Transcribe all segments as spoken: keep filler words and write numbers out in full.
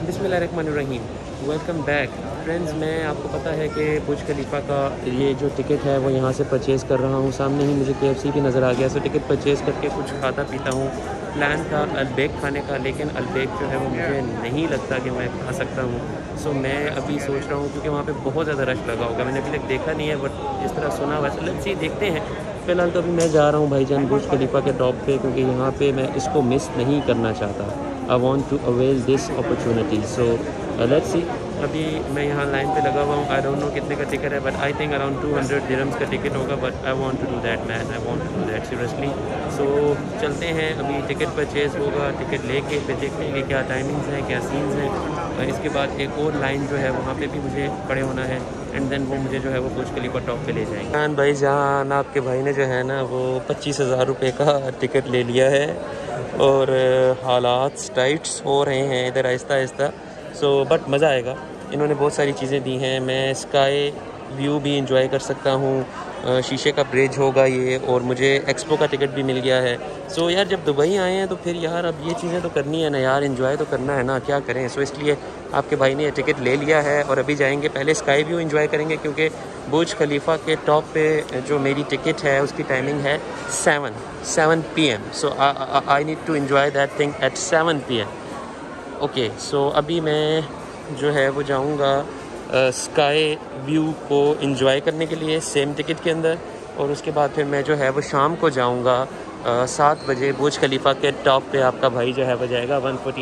बिस्मिल्लाहिर्रहमानिर्रहीम। Welcome back friends. मैं आपको पता है कि बुर्ज खलीफा का ये जो टिकट है वो यहाँ से परचेज़ कर रहा हूँ। सामने ही मुझे केएफसी भी नज़र आ गया, सो टिकट परचेज़ करके कुछ खाता पीता हूँ। प्लान था अलबेक खाने का, लेकिन अलबेक जो है वो मुझे नहीं लगता कि मैं खा सकता हूँ। सो मैं अभी सोच रहा हूँ, क्योंकि वहाँ पे बहुत ज़्यादा रश लगा होगा। मैंने अभी तक देखा नहीं है, बट जिस तरह सुना वैसे लेट्स सी देखते हैं। फ़िलहाल तो अभी मैं जा रहा हूँ भाईजान बुर्ज खलीफा के टॉप पे, क्योंकि यहाँ पे मैं इसको मिस नहीं करना चाहता। I want to avail this opportunity. So let's see. अभी मैं यहाँ लाइन पे लगा हुआ हूँ। आई डोंट नो कितने का टिकट है, but I think around two hundred dirhams का टिकट होगा। But I want to do that man, I want to do that seriously. So चलते हैं, अभी टिकट परचेज़ होगा, टिकट लेके फिर देखते हैं कि क्या टाइमिंग्स हैं, क्या सीन्स हैं। और इसके बाद एक और लाइन जो है वहाँ पे भी मुझे खड़े होना है, एंड देन वो मुझे जो है वो बुर्ज खलीफा टॉप पे ले जाएंगे। खान भाई जान, आपके भाई ने जो है ना वो पच्चीस हज़ार रुपये का टिकट ले लिया है, और हालात टाइट्स हो रहे हैं इधर आहिस्ता आहिस्ता। सो बट मज़ा आएगा। इन्होंने बहुत सारी चीज़ें दी हैं। मैं स्काई व्यू भी इंजॉय कर सकता हूँ, शीशे का ब्रिज होगा ये, और मुझे एक्सपो का टिकट भी मिल गया है। सो so, यार जब दुबई आए हैं तो फिर यार अब ये चीज़ें तो करनी है ना यार, एंजॉय तो करना है ना, क्या करें। सो so, इसलिए आपके भाई ने टिकट ले लिया है और अभी जाएंगे, पहले स्काई व्यू इंजॉय करेंगे, क्योंकि बुर्ज खलीफा के टॉप पे जो मेरी टिकट है उसकी टाइमिंग है seven seven P M. So I need to enjoy that thing at seven P M. Okay, so अभी मैं जो है वो जाऊंगा स्काई व्यू को एंजॉय करने के लिए सेम टिकट के अंदर, और उसके बाद फिर मैं जो है वो शाम को जाऊंगा सात बजे बुर्ज खलीफा के टॉप पे। आपका भाई जो है वो जाएगा वन फोर्टी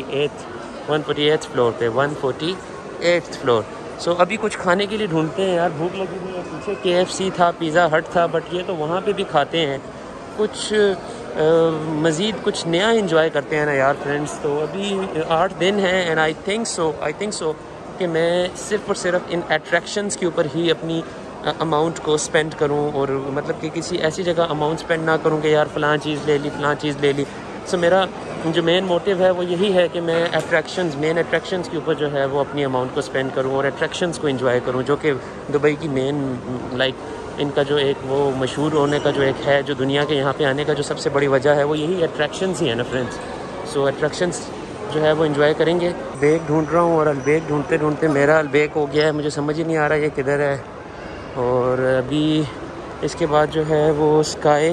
एट्थ फ्लोर पे, one forty eighth floor. So अभी कुछ खाने के लिए ढूंढते हैं यार, भूख लगी हुई है। पीछे केएफसी था, पिज़्ज़ा हट था, बट ये तो वहाँ पे भी खाते हैं कुछ मज़ीद कुछ नया इंजॉय करते हैं ना यार फ्रेंड्स। तो अभी आठ दिन हैं, and I think so I think so कि मैं सिर्फ़ और सिर्फ इन अट्रैक्शंस के ऊपर ही अपनी अमाउंट को स्पेंड करूं, और मतलब कि किसी ऐसी जगह अमाउंट स्पेंड ना करूं कि यार फ़लाँ चीज़ ले ली फ़लाँ चीज़ ले ली। सो so, मेरा जो मेन मोटिव है वो यही है कि मैं अट्रैक्शंस मेन अट्रैक्शंस के ऊपर जो है वो अपनी अमाउंट को स्पेंड करूं और अट्रैक्शंस को एंजॉय करूं, जो कि दुबई की मेन लाइक इनका जो एक वो मशहूर होने का जो एक है, जो दुनिया के यहाँ पे आने का जो सबसे बड़ी वजह है वो यही अट्रैक्शंस ही है ना फ्रेंड्स। सो अट्रैक्शंस जो है वो एंजॉय करेंगे। बैग ढूंढ रहा हूँ, और अलबेग ढूंढते ढूंढते मेरा अलबेग हो गया है, मुझे समझ ही नहीं आ रहा ये किधर है। और अभी इसके बाद जो है वो sky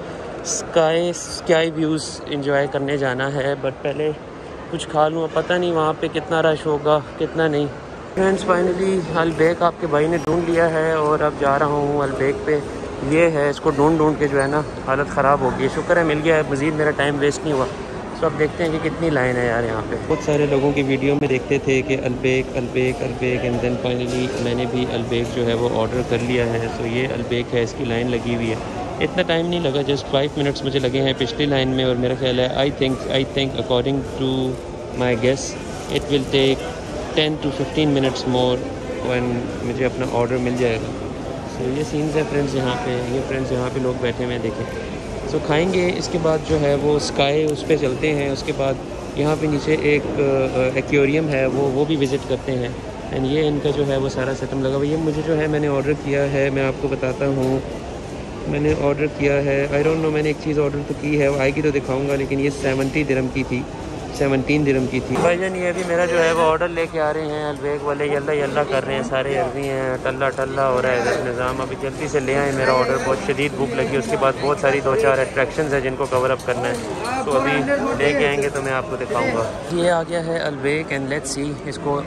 sky sky views enjoy करने जाना है, बट पहले कुछ खा लूँ। पता नहीं वहाँ पे कितना रश होगा कितना नहीं। फ्रेंड्स फाइनली अलबेग आपके भाई ने ढूंढ लिया है, और अब जा रहा हूँ अलबेग पे। ये है, इसको ढूंढ ढूंढ के जो है ना हालत ख़राब हो गई। शुक्र है मिल गया है, मज़ीद मेरा टाइम वेस्ट नहीं हुआ। तो अब देखते हैं कि कितनी लाइन है यार यहाँ पे। बहुत सारे लोगों की वीडियो में देखते थे कि Albaik Albaik Albaik, and then finally मैंने भी अलबेग जो है वो ऑर्डर कर लिया है। सो ये अलबेग है, इसकी लाइन लगी हुई है। इतना टाइम नहीं लगा, जस्ट फाइव मिनट्स मुझे लगे हैं पिछली लाइन में, और मेरा ख्याल है I think I think according to my guess it will take ten to fifteen minutes more when मुझे अपना ऑर्डर मिल जाएगा। सो so, ये सीन्स है फ्रेंड्स यहाँ पे, ये फ्रेंड्स यहाँ पे लोग बैठे हुए हैं देखें। सो so, खाएंगे, इसके बाद जो है वो स्काई उस पर चलते हैं। उसके बाद यहाँ पे नीचे एक एक्वेरियम है, वो वो भी विज़िट करते हैं। एंड ये इनका जो है वो सारा सिस्टम लगा हुआ है। ये मुझे जो है मैंने ऑर्डर किया है, मैं आपको बताता हूँ मैंने ऑर्डर किया है। आई डोंट नो मैंने एक चीज़ ऑर्डर तो की है, वो आएगी तो दिखाऊंगा, लेकिन ये सेवेंटी दिरहम की थी, सेवनटीन दिरहम की थी। भाईजान ये भी मेरा जो है वो ऑर्डर लेके आ रहे हैं। अलबेग वाले यल्ला यल्ला कर रहे हैं, सारे अरबी हैं, टल्ला टल्ला हो रहा है इधर निज़ाम। अभी जल्दी से ले आए मेरा ऑर्डर, बहुत शदीद भूख लगी। उसके बाद बहुत सारी दो चार अट्रैक्शंस हैं जिनको कवर अप करना है, तो अभी लेके आएंगे तो मैं आपको दिखाऊँगा। ये आ गया है अलबेग, एंड लेट्स सी, इसको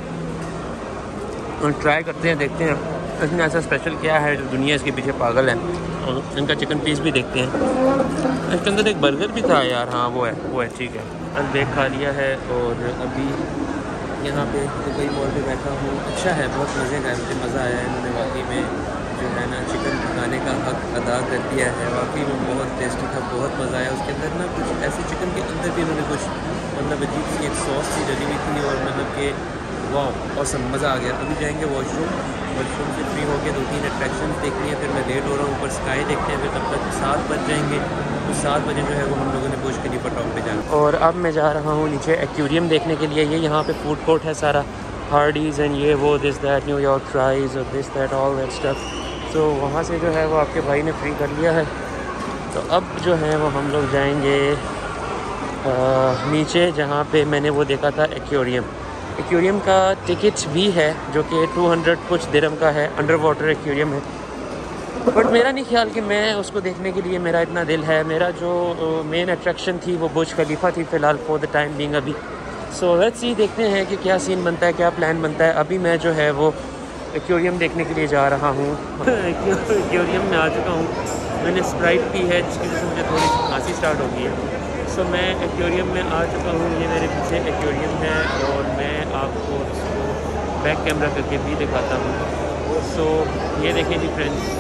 ट्राई करते हैं, देखते हैं इसमें ऐसा स्पेशल क्या है जो दुनिया इसके पीछे पागल है। और इनका चिकन पीस भी देखते हैं। इसके अंदर एक बर्गर भी था यार, हाँ वो है वो है ठीक है। अलबेग खा लिया है, और अभी यहाँ पे दुबई मॉल पे बैठा हूँ। अच्छा है, बहुत मज़े का है, मुझे मज़ा आया है। इन्होंने वाकई में जो है ना चिकन पकाने का हक अदा कर दिया है, वाकई में बहुत टेस्टी था, बहुत मज़ा आया। उसके अंदर ना कुछ ऐसे चिकन के अंदर भी इन्होंने कुछ मतलब अजीब सी एक सॉस सी डली हुई थी, और मतलब कि वाह औसम, मज़ा आ गया। अभी जाएंगे वॉशरूम, वॉशरूम से फ्री होकर दो तीन अट्रैक्शन देखनी है, फिर मैं लेट हो रहा हूँ, ऊपर स्काई देखते हैं, फिर तब तक सात बज जाएंगे। तो सात बजे जो है वो हम लोगों ने बुर्ज खलीफा टॉप पे जाना। और अब मैं जा रहा हूँ नीचे एक्वेरियम देखने के लिए। ये यहाँ पे फूड कोर्ट है सारा, हार्डीज़ एंड ये वो दिस दैट न्यूयॉर्क फ्राइज़ और this that all that stuff. तो वहाँ से जो है वो आपके भाई ने फ्री कर लिया है। तो अब जो है वो हम लोग जाएंगे आ, नीचे जहाँ पे मैंने वो देखा था एक्वेरियम। एक्वेरियम का टिकट भी है जो कि टू हंड्रेड कुछ दिरहम का है, अंडर वाटर एक्वेरियम है। बट मेरा नहीं ख्याल कि मैं उसको देखने के लिए मेरा इतना दिल है। मेरा जो मेन अट्रैक्शन थी वो बुर्ज खलीफा थी फ़िलहाल फॉर द टाइम बीइंग अभी। सो लेट्स सी, देखते हैं कि क्या सीन बनता है, क्या प्लान बनता है। अभी मैं जो है वो एक्वेरियम देखने के लिए जा रहा हूँ। एक्वेरियम में आ चुका हूँ। मैंने स्प्राइट पी है जिसकी वजह से मुझे थोड़ी सी खांसी स्टार्ट हो गई है। सो मैं एक्वेरियम में आ चुका हूँ। ये मेरे पीछे एक्वेरियम है और मैं आपको इसको बैक कैमरा करके भी दिखाता हूँ। सो ये देखें जी फ्रेंड्स,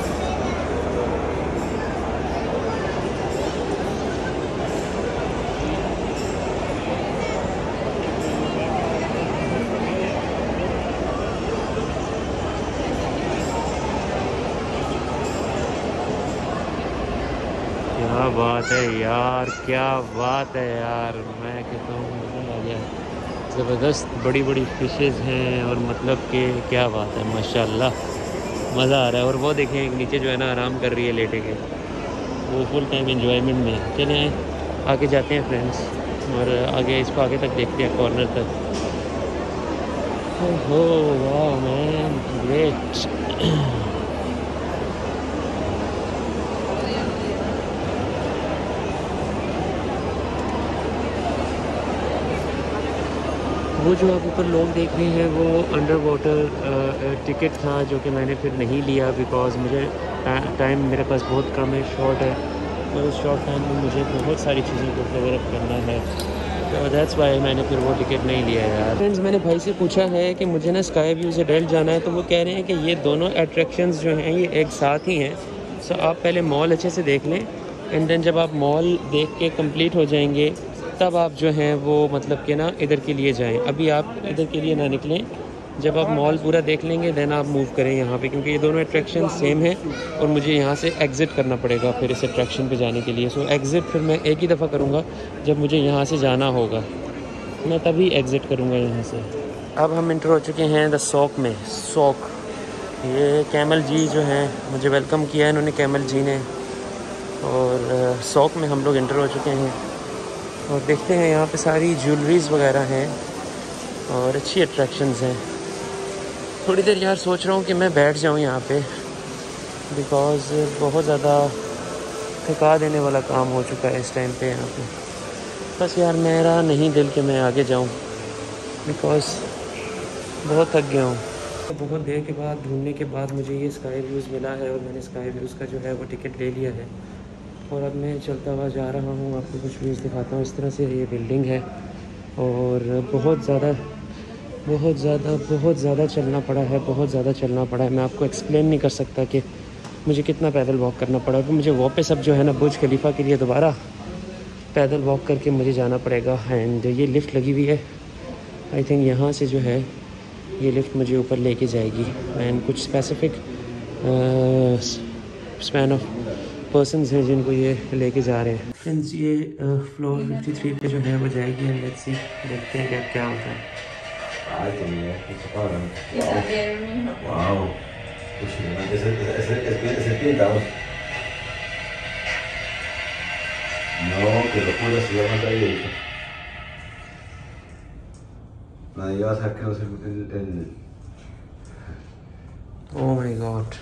क्या बात है यार, क्या बात है यार। मैं कहता हूँ मज़ा आ गया, ज़बरदस्त बड़ी बड़ी फिशेस हैं और मतलब कि क्या बात है, माशाल्लाह मज़ा आ रहा है। और वो देखें एक नीचे जो है ना आराम कर रही है लेटे के, वो फुल टाइम एंजॉयमेंट में। चले आए आगे जाते हैं फ्रेंड्स और आगे इसको आगे तक देखते हैं, कॉर्नर तक। ओहो वाह मैन, ग्रेट। वो जो आप ऊपर लोग देख रहे हैं वो अंडर वाटर टिकट था जो कि मैंने फिर नहीं लिया बिकॉज़ मुझे टाइम मेरे पास बहुत कम है, शॉर्ट है, और उस शॉर्ट टाइम में मुझे बहुत सारी चीज़ों को कवर अप करना है, तो दैट्स वाई मैंने फिर वो टिकट नहीं लिया यार। फ्रेंड्स मैंने भाई से पूछा है कि मुझे ना स्काई व्यू से डेल्ट जाना है, तो वो कह रहे हैं कि ये दोनों अट्रैक्शंस जो हैं ये एक साथ ही हैं। सो आप पहले मॉल अच्छे से देख लें एंड देन जब आप मॉल देख के कंप्लीट हो जाएंगे तब आप जो हैं वो मतलब कि ना इधर के लिए जाएं। अभी आप इधर के लिए ना निकलें, जब आप मॉल पूरा देख लेंगे देन आप मूव करें यहाँ पे, क्योंकि ये दोनों अट्रैक्शन सेम है और मुझे यहाँ से एग्ज़िट करना पड़ेगा फिर इस अट्रैक्शन पे जाने के लिए। सो एग्ज़िट फिर मैं एक ही दफ़ा करूँगा, जब मुझे यहाँ से जाना होगा मैं तभी एग्ज़िट करूँगा यहाँ से। अब हम इंटर हो चुके हैं द सॉक में। सॉक, ये कैमल जी जो हैं मुझे वेलकम किया है इन्होंने, कैमल जी ने, और सॉक में हम लोग इंटर हो चुके हैं और देखते हैं यहाँ पे सारी ज्वेलरीज़ वगैरह हैं और अच्छी अट्रैक्शंस हैं। थोड़ी देर यार सोच रहा हूँ कि मैं बैठ जाऊँ यहाँ पे बिकॉज़ बहुत ज़्यादा थका देने वाला काम हो चुका है इस टाइम पे यहाँ पे। बस यार मेरा नहीं दिल कि मैं आगे जाऊँ बिकॉज़ बहुत थक गया हूँ। बहुत देर के बाद ढूंढने के बाद मुझे ये स्काई व्यूज़ मिला है और मैंने स्काई व्यूज़ का जो है वो टिकट ले लिया है और अब मैं चलता हुआ जा रहा हूँ। आपको कुछ व्यूज़ दिखाता हूँ। इस तरह से ये बिल्डिंग है और बहुत ज़्यादा बहुत ज़्यादा बहुत ज़्यादा चलना पड़ा है, बहुत ज़्यादा चलना पड़ा है। मैं आपको एक्सप्लेन नहीं कर सकता कि मुझे कितना पैदल वॉक करना पड़ा। फिर मुझे वापस अब जो है ना बुर्ज खलीफा के लिए दोबारा पैदल वॉक करके मुझे जाना पड़ेगा। एंड ये लिफ़्ट लगी हुई है, आई थिंक यहाँ से जो है ये लिफ़्ट मुझे ऊपर लेके जाएगी। एंड कुछ स्पेसिफ़िक स्पैन ऑफ पर्सन्स हैं जिनको ये लेके जा रहे हैं। फ्रेंड्स ये फ्लोर फिफ्टी थ्री पे जो है वो जाएगी एंड लेट्स सी, देखते हैं क्या क्या होता है। Ay, tenía que wow. Pues es es pinta. No, que locura, si vamos a ir. Nadie va a sacar el el Oh my God.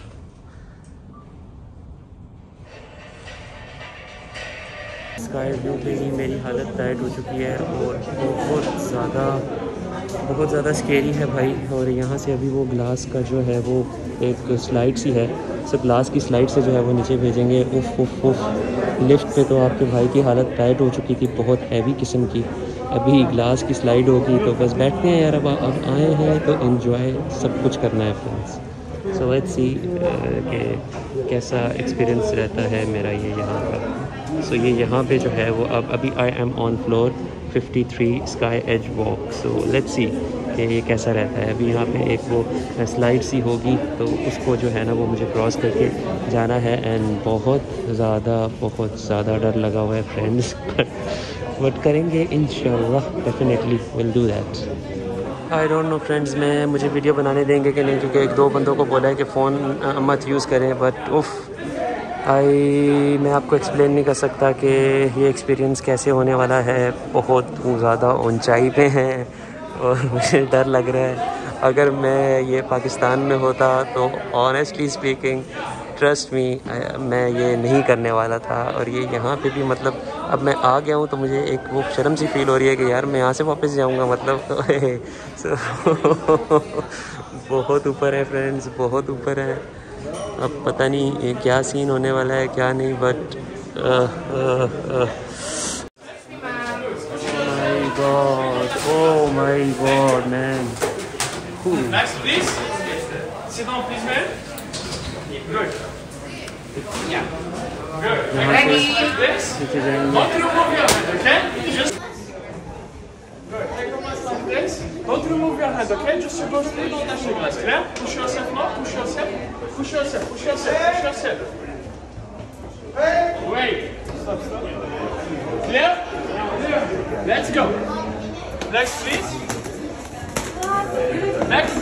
Sky View पे ही मेरी हालत टाइट हो चुकी है और बहुत ज़्यादा बहुत ज़्यादा स्केरी है भाई। और यहाँ से अभी वो ग्लास का जो है वो एक स्लाइड सी है, सो ग्लास की स्लाइड से जो है वो नीचे भेजेंगे। उफ उफ उफ लिफ्ट पे तो आपके भाई की हालत टाइट हो चुकी थी, बहुत हैवी किस्म की। अभी ग्लास की स्लाइड होगी तो बस बैठते हैं यार। अब अब आए हैं तो एंजॉय सब कुछ करना है फ्रेंड्स। सो लेट्स सी कि कैसा एक्सपीरियंस रहता है मेरा ये यहाँ का। सो so, ये यहाँ पे जो है वो अब अभी I am on floor fifty three Sky Edge Walk. So let's see कि ये कैसा रहता है। अभी यहाँ पे एक वो स्लाइड सी होगी तो उसको जो है ना वो मुझे क्रॉस करके जाना है एंड बहुत ज़्यादा बहुत ज़्यादा डर लगा हुआ है फ्रेंड्स बट करेंगे इंशाल्लाह, definitely will do that. I don't know friends मैं मुझे वीडियो बनाने देंगे कि नहीं, क्योंकि एक दो बंदों को बोला है कि फ़ोन मत यूज़ करें। बट उफ़ आई मैं आपको एक्सप्लेन नहीं कर सकता कि ये एक्सपीरियंस कैसे होने वाला है। बहुत ज़्यादा ऊंचाई पे हैं और मुझे डर लग रहा है अगर मैं ये पाकिस्तान में होता तो ऑनेस्टली स्पीकिंग ट्रस्ट मी मैं ये नहीं करने वाला था। और ये यहाँ पे भी मतलब अब मैं आ गया हूँ तो मुझे एक वो शर्म सी फील हो रही है कि यार मैं यहाँ से वापस जाऊँगा मतलब तो so, बहुत ऊपर है फ्रेंड्स, बहुत ऊपर है। अब पता नहीं ये क्या सीन होने वाला है क्या नहीं, but my God, oh my God man. Next, please. Sit down, please, man. Good. Yeah. Good. Ready. This. Don't remove your hand, okay? Just. Good. Take a nice like this. Don't remove your hand, okay? Just you go straight, don't touch the glass. Clear? Push yourself now. Push yourself. Push yourself. Push yourself. Push yourself. Wait. Stop. Stop. Clear? Clear. Let's go. Next, please. Next.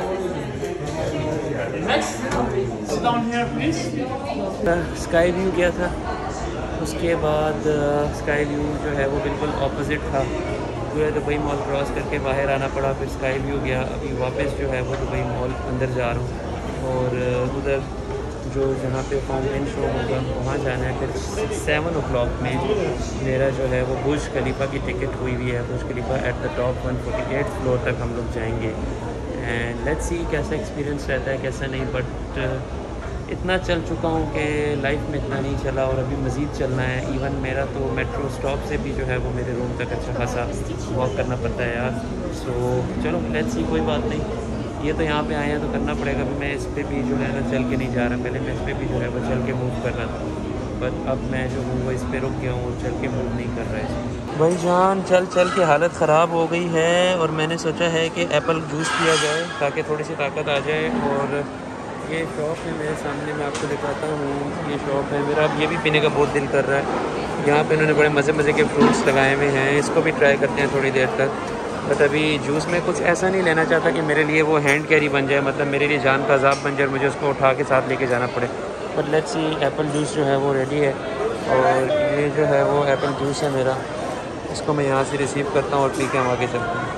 Next. Sit down here, please. Sky View गया था, उसके बाद sky View जो है वो बिल्कुल opposite था। पूरा दुबई मॉल क्रॉस करके बाहर आना पड़ा, फिर स्काई व्यू गया। अभी वापस जो है वो दुबई मॉल अंदर जा रहा हूँ और उधर जो जहाँ पे फाउंटेन शो होगा वहाँ जाना है। फिर सेवन ओ क्लॉक में मेरा जो है वो बुर्ज खलीफा की टिकट हुई हुई है। Burj Khalifa at the top one forty eight floor तक हम लोग जाएंगे एंड लेट्स सी कैसा एक्सपीरियंस रहता है कैसा नहीं। बट इतना चल चुका हूँ कि लाइफ में इतना नहीं चला और अभी मज़ीद चलना है। इवन मेरा तो मेट्रो स्टॉप से भी जो है वो मेरे रूम तक अच्छा खासा वॉक करना पड़ता है यार। सो चलो लेट्स सी, कोई बात नहीं। ये तो यहाँ पे आए हैं तो करना पड़ेगा। अभी मैं इस पर भी जो है ना चल के नहीं जा रहा, पहले मैं इस पर भी जो है वो चल के मूव कर रहा था, बट अब मैं जो हूँ वो इस पर रुक गया हूँ और चल के मूव नहीं कर रहा है। भाई जान चल चल के हालत ख़राब हो गई है और मैंने सोचा है कि एप्पल जूस पिया जाए ताकि थोड़ी सी ताकत आ जाए। और ये शॉप है मेरे सामने, मैं आपको दिखाता हूँ। ये शॉप है मेरा, अब ये भी पीने का बहुत दिल कर रहा है। यहाँ पे इन्होंने बड़े मज़े मज़े के फ्रूट्स लगाए हुए हैं, इसको भी ट्राई करते हैं थोड़ी देर तक। बट अभी जूस में कुछ ऐसा नहीं लेना चाहता कि मेरे लिए वो हैंड कैरी बन जाए, मतलब मेरे लिए जान का अजाब बन जाए, मुझे उसको उठा के साथ लेके जाना पड़े। But let's see, apple juice जो है वो रेडी है और ये जो है वो एप्पल जूस है मेरा, इसको मैं यहाँ से रिसीव करता हूँ और पी के हम आगे चलते हैं।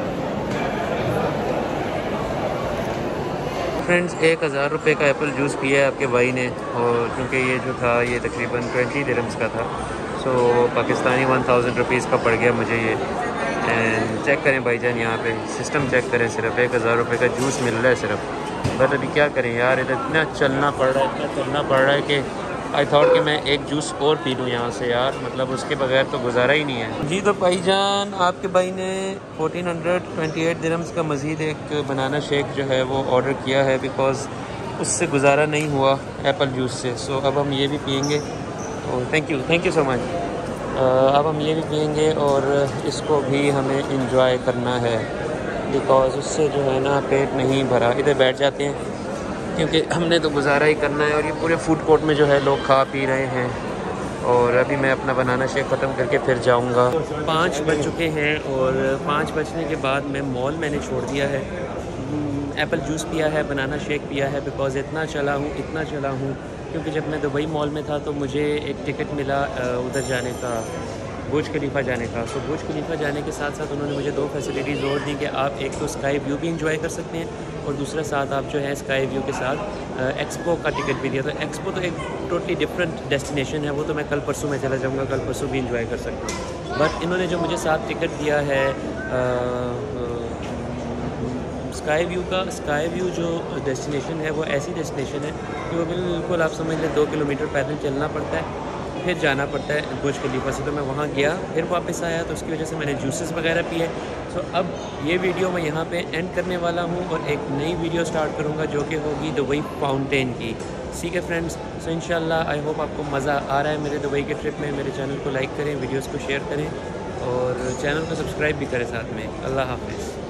फ्रेंड्स एक हज़ार रुपये का एप्पल जूस पिया है आपके भाई ने, और क्योंकि ये जो था ये तकरीबन ट्वेंटी दिरहम्स का था, so Pakistani one thousand rupees का पड़ गया मुझे ये। एंड चेक करें भाईजान, यहाँ पे सिस्टम चेक करें, सिर्फ एक हज़ार रुपये का जूस मिल रहा है सिर्फ। बट अभी क्या करें यार, इधर इतना चलना पड़ रहा है, इतना चलना पड़ रहा है कि आई थॉट कि मैं एक जूस और पी लूँ यहाँ से यार, मतलब उसके बगैर तो गुजारा ही नहीं है जी। तो भाईजान आपके भाई ने fourteen hundred twenty eight dirhams का मज़ीद एक बनाना शेक जो है वो ऑर्डर किया है, बिकॉज़ उससे गुजारा नहीं हुआ एप्पल जूस से। सो अब हम ये भी पियेंगे। और thank you thank you so much. अब हम ये भी पियेंगे और इसको भी हमें इंजॉय करना है, बिकॉज़ उससे जो है ना पेट नहीं भरा। इधर बैठ जाते हैं क्योंकि हमने तो गुजारा ही करना है। और ये पूरे फूड कोर्ट में जो है लोग खा पी रहे हैं और अभी मैं अपना बनाना शेक ख़त्म करके फिर जाऊंगा। पाँच बज चुके हैं और पाँच बजने के बाद मैं मॉल मैंने छोड़ दिया है। एप्पल जूस पिया है, बनाना शेक पिया है, बिकॉज़ इतना चला हूँ इतना चला हूँ क्योंकि जब मैं दुबई मॉल में था तो मुझे एक टिकट मिला उधर जाने का, बुर्ज खलीफा जाने का। सो बुर्ज खलीफा जाने के साथ साथ उन्होंने मुझे दो फैसिलिटीज़ और दी कि आप एक तो स्काई व्यू भी इंजॉय कर सकते हैं और दूसरा साथ आप जो है स्काई व्यू के साथ एक्सपो का टिकट भी दिया। तो एक्सपो तो एक टोटली डिफरेंट डेस्टिनेशन है, वो तो मैं कल परसों में चला जाऊँगा, कल परसों भी इंजॉय कर सकता हूँ। बट इन्होंने जो मुझे साथ टिकट दिया है स्काई व्यू का, स्काई व्यू जो डेस्टिनेशन है वो ऐसी डेस्टिनेशन है कि वो बिल्कुल आप समझ लें दो किलोमीटर पैदल चलना पड़ता है, फिर जाना पड़ता है बुर्ज खलीफा से। तो मैं वहाँ गया फिर वापस आया, तो उसकी वजह से मैंने जूसेस वगैरह पिए। सो अब ये वीडियो मैं यहाँ पे एंड करने वाला हूँ और एक नई वीडियो स्टार्ट करूँगा जो कि होगी दुबई फाउंटेन की। ठीक है फ्रेंड्स, सो इंशाल्लाह आई होप आपको मज़ा आ रहा है मेरे दुबई के ट्रिप में। मेरे चैनल को लाइक करें, वीडियोज़ को शेयर करें और चैनल को सब्सक्राइब भी करें साथ में। अल्लाह हाफ़िज़।